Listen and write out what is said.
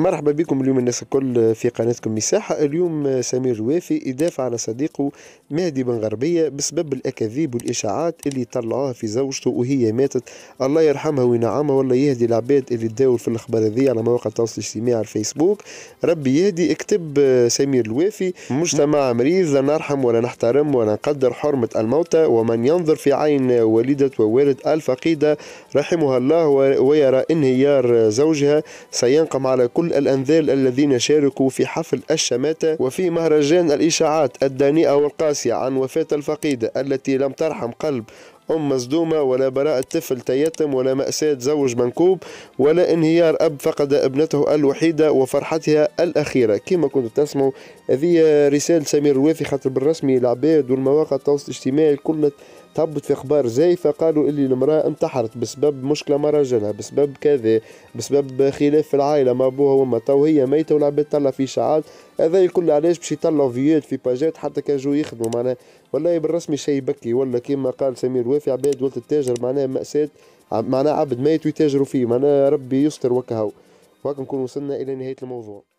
مرحبا بكم اليوم الناس الكل في قناتكم مساحة. اليوم سمير الوافي يدافع على صديقه مهدي بن غربية بسبب الأكاذيب والإشاعات اللي طلعوها في زوجته وهي ماتت. الله يرحمها وينعمها والله يهدي العباد اللي تداول في الأخبار هذه على مواقع التواصل الاجتماعي على الفيسبوك. ربي يهدي. اكتب سمير الوافي: مجتمع مريض، لا نرحم ولا نحترم ولا نقدر حرمة الموتى، ومن ينظر في عين والدة ووالد الفقيدة رحمها الله ويرى انهيار زوجها سينقم على كل الأنذال الذين شاركوا في حفل الشماتة وفي مهرجان الإشاعات الدانئة والقاسية عن وفاة الفقيدة التي لم ترحم قلب أم مصدومة، ولا براءة طفل تيتم، ولا مأساة زوج منكوب، ولا انهيار أب فقد ابنته الوحيدة وفرحتها الأخيرة. كما كنتوا تسمعوا هذه رسالة سمير الوافي، خاطر بالرسمي العباد والمواقع التواصل الاجتماعي كلها تهبط في اخبار زايفه، قالوا اللي المراه انتحرت بسبب مشكله مع راجلها، بسبب كذا، بسبب خلاف في العائله مع ابوها وامها، تو هي ميته والعباد طلع في اشاعات. هذا الكل علاش باش يطلعوا فيديوهات في باجات حتى كان جو يخدموا معناها. والله بالرسمي شيء يبكي، ولا كما قال سمير الوافي عباد ولد التاجر معناها مأساة، معناها عبد ميت ويتاجروا فيه، معناها ربي يستر وكهو. وهكا نكون وصلنا الى نهايه الموضوع.